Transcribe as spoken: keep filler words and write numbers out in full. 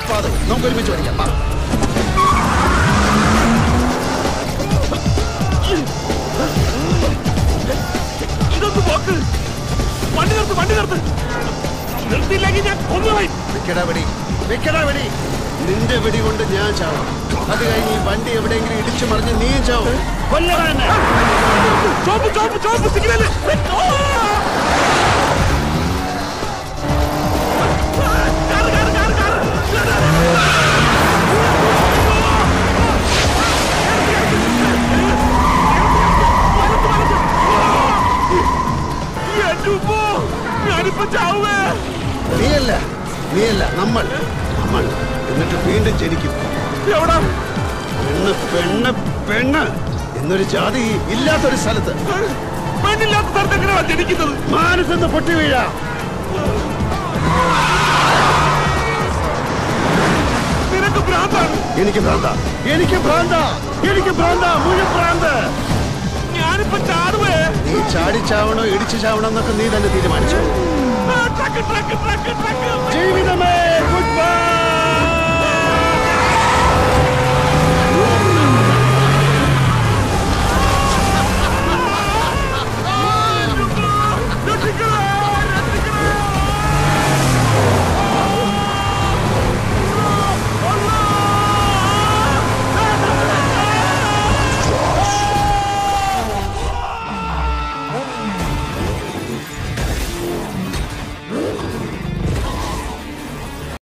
നമുക്ക് ഒരുമിച്ച് പഠിക്കാം. ഇതൊന്ന് നോക്ക്. വണ്ടി നിർത്ത്, വണ്ടി നിർത്ത്. നിർത്തിയില്ലെങ്കിൽ ഞാൻ കൊന്നുകളയും. വെക്കടാ വെടി, വെക്കടാ വെടി. നിന്റെ വെടി കൊണ്ട് ഞാൻ ചാവും. അത് കഴിഞ്ഞ് ഈ വണ്ടി എവിടെയെങ്കിലും ഇടിച്ചു മറിഞ്ഞ് നീയും ചാവും. കൊല്ലടാ എന്നെ. ചോപ്പ് ചോപ്പ് ചോപ്പ് സിഗ്നല്. ഞാനിപ്പോ ചാവേ. നീയല്ല, നീയല്ല, നമ്മൾ നമ്മൾ എന്നിട്ട് വീണ്ടും ജനിക്കും. എവിടാ? പെണ്ണ് പെണ്ണ് പെണ്ണ് എന്നൊരു ജാതി ഇല്ലാത്തൊരു സ്ഥലത്ത്. പെണ്ണില്ലാത്ത സ്ഥലത്ത് എങ്ങനെയാ ജനിക്കുന്നത്? മാനസെന്ന് പൊട്ടി വീഴാ. നിനക്ക് ഭ്രാന്താണ്. എനിക്ക് ഭ്രാന്ത, എനിക്ക് ഭ്രാന്ത, എനിക്ക് ഭ്രാന്ത, മുഴുവൻ ഭ്രാന്ത്. ഞാനിപ്പോ ചാടുവേ. നീ ചാടി ചാവണോ ഇടിച്ചു ചാവണോ എന്നൊക്കെ നീ തന്നെ തീരുമാനിച്ചു. Truck truck truck truck. ജീവിതമേ ഗുഡ് ബൈ.